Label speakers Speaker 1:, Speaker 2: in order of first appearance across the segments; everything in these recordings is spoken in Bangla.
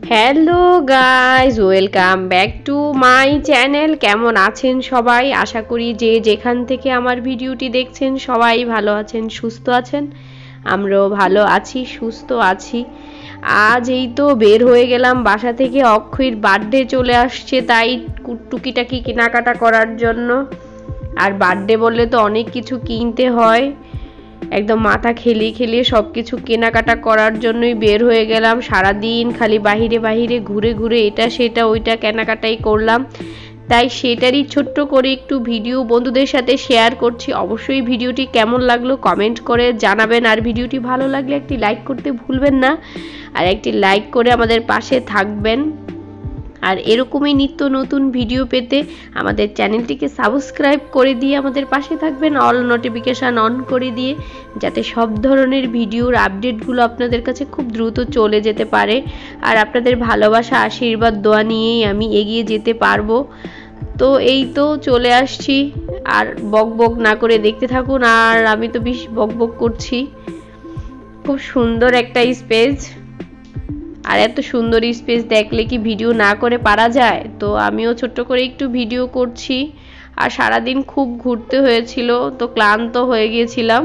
Speaker 1: Hello guys, welcome back to my channel. কেমন আছেন সবাই? আশা করি যে যেখান থেকে আমার ভিডিওটি দেখছেন সবাই ভালো আছেন, সুস্থ আছেন। আমরাও ভালো আছি, সুস্থ আছি। আজ এই তো বের হয়ে গেলাম বাসা থেকে। অক্ষয়ের বার্থডে চলে আসছে, তাই টুকিটাকি কেনাকাটা করার জন্য। আর বার্থডে বললে তো অনেক কিছু কিনতে হয়, একদম মাথা খেলিয়ে খেলিয়ে সব কিছু কেনাকাটা করার জন্যই বের হয়ে গেলাম। সারাদিন খালি বাহিরে বাহিরে ঘুরে ঘুরে এটা সেটা ওইটা কেনাকাটাই করলাম, তাই সেটারই ছোট্ট করে একটু ভিডিও বন্ধুদের সাথে শেয়ার করছি। অবশ্যই ভিডিওটি কেমন লাগলো কমেন্ট করে জানাবেন, আর ভিডিওটি ভালো লাগলে একটি লাইক করতে ভুলবেন না, আর একটি লাইক করে আমাদের পাশে থাকবেন। আর এরকমই নিত্য নতুন ভিডিও পেতে আমাদের চ্যানেলটিকে সাবস্ক্রাইব করে দিয়ে আমাদের পাশে থাকবেন, অল নোটিফিকেশান অন করে দিয়ে, যাতে সব ধরনের ভিডিওর আপডেটগুলো আপনাদের কাছে খুব দ্রুত চলে যেতে পারে। আর আপনাদের ভালোবাসা, আশীর্বাদ, দোয়া নিয়েই আমি এগিয়ে যেতে পারবো। তো এই তো চলে আসছি, আর বক বক না করে দেখতে থাকুন। আর আমি তো বেশ বক বক করছি। খুব সুন্দর একটা স্পেস, আর এত সুন্দর স্পেস দেখলে কি ভিডিও না করে পারা যায়? তো আমিও ছোট্ট করে একটু ভিডিও করছি। আর সারাদিন খুব ঘুরতে হয়েছিল, তো ক্লান্ত হয়ে গিয়েছিলাম।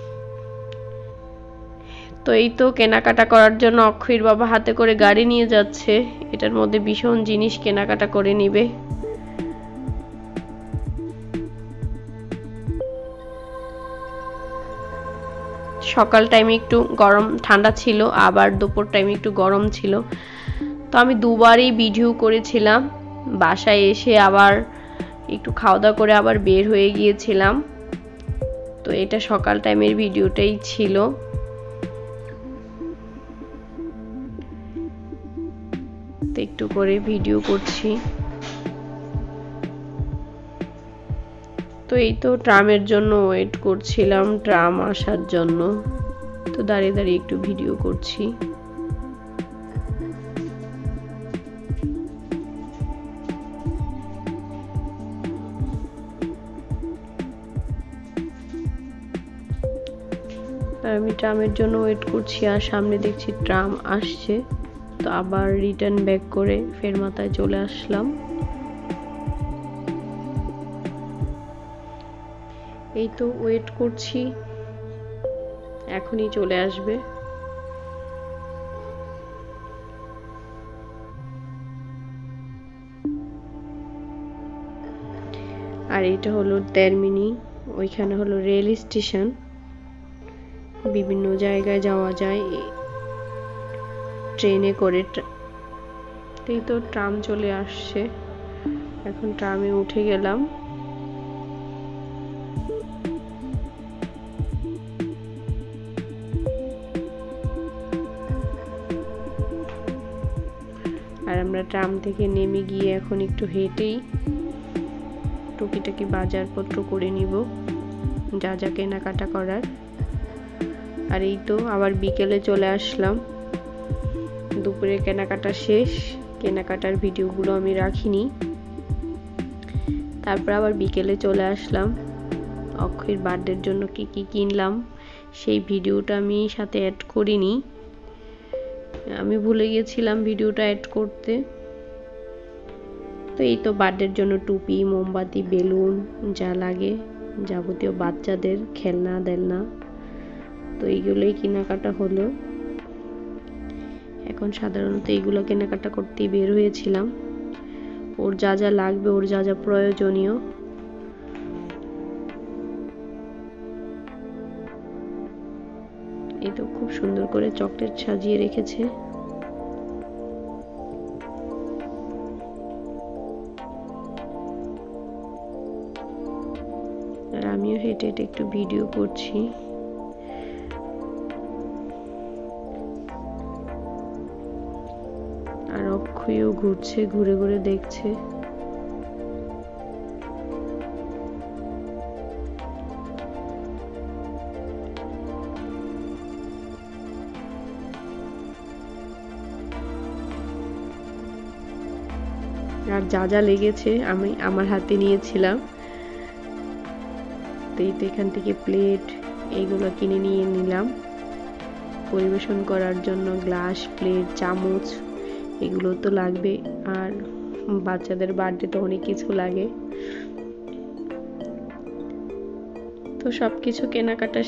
Speaker 1: তো এই তো কেনাকাটা করার জন্য অক্ষয়ের বাবা হাতে করে গাড়ি নিয়ে যাচ্ছে। এটার মধ্যে ভীষণ জিনিস কেনাকাটা করে নিবে। সকাল টাইমে একটু গরম ঠান্ডা ছিল, আবার দুপুর টাইমে একটু গরম ছিল। তো আমি দুবারই ভিডিও করেছিলাম। বাসায় এসে আবার একটু খাওয়া দাওয়া করে আবার বের হয়ে গিয়েছিলাম। তো এটা সকাল টাইমের ভিডিওটাই ছিল। তো একটু করে ভিডিও করছি। তো এই তো ট্রামের জন্য ওয়েট করছিলাম, ট্রাম আসার জন্য। তো দাঁড়িয়ে দাঁড়িয়ে একটু ভিডিও করছি। আমি ট্রামের জন্য ওয়েট করছি, আর সামনে দেখছি ট্রাম আসছে। তো আবার রিটার্ন ব্যাক করে ফের মাথায় চলে আসলাম। এই তো ওয়েট করছি, এখনই চলে আসবে। আর এটা হলো টার্মিনি, ওইখানে হলো রেল স্টেশন। বিভিন্ন জায়গায় যাওয়া যায় ট্রেনে করে। এই তো ট্রাম চলে আসছে, এখন ট্রামে উঠে গেলাম। আর আমরা ট্রাম থেকে নেমে গিয়ে এখন একটু হেঁটেই টুকিটাকি বাজারপত্র করে নিব, যা যা কেনাকাটা করার। আর এই তো আবার বিকেলে চলে আসলাম। দুপুরে কেনাকাটা শেষ, কেনাকাটার ভিডিওগুলো আমি রাখিনি। তারপর আবার বিকেলে চলে আসলাম। অক্ষয়ের বার্থডের জন্য কি কি কিনলাম সেই ভিডিওটা আমি সাথে অ্যাড করিনি, আমি ভুলে গেছিলাম ভিডিওটা অ্যাড করতে। তো এই তো বার্থডের জন্য টুপি, মোমবাতি, বেলুন, যা লাগে যাবতীয় বাচ্চাদের খেলনা দেলনা, তো এইগুলোই কেনাকাটা হলো। এখন সাধারণত এইগুলো কেনাকাটা করতে বের হয়েছিলাম। ওর যা যা লাগবে, ওর যা যা প্রয়োজনীয়। এই তো খুব সুন্দর করে চকলেট সাজিয়ে রেখেছে। আর আমিও হেঁটে হেঁটে একটু ভিডিও করছি। আর অক্ষয়ও ঘুরছে, ঘুরে ঘুরে দেখছে। আর যা যা লেগেছে আমি আমার হাতে নিয়েছিলাম। তো এই তো এখান থেকে প্লেট এইগুলো কিনে নিয়ে নিলাম পরিবেশন করার জন্য। গ্লাস, প্লেট, চামচ এগুলো তো লাগবে, আর বাচ্চাদের বার্থডে তো অনেক কিছু লাগে। তো সব কিছু কেনাকাটা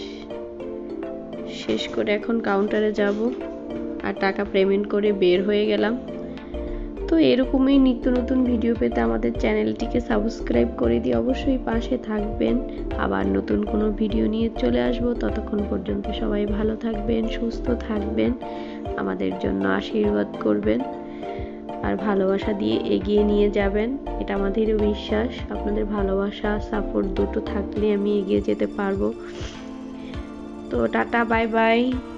Speaker 1: শেষ করে এখন কাউন্টারে যাব আর টাকা পেমেন্ট করে বের হয়ে গেলাম। তো এরকমই নিত্য নতুন ভিডিও পেতে আমাদের চ্যানেলটিকে সাবস্ক্রাইব করে দিয়ে অবশ্যই পাশে থাকবেন। আবার নতুন কোনো ভিডিও নিয়ে চলে আসব। ততক্ষণ পর্যন্ত সবাই ভালো থাকবেন, সুস্থ থাকবেন, আমাদের জন্য আশীর্বাদ করবেন আর ভালোবাসা দিয়ে এগিয়ে নিয়ে যাবেন। এটা আমাদেরও বিশ্বাস। আপনাদের ভালোবাসা সাপোর্ট দুটো থাকলে আমি এগিয়ে যেতে পারবো। তো টাটা, বাই বাই।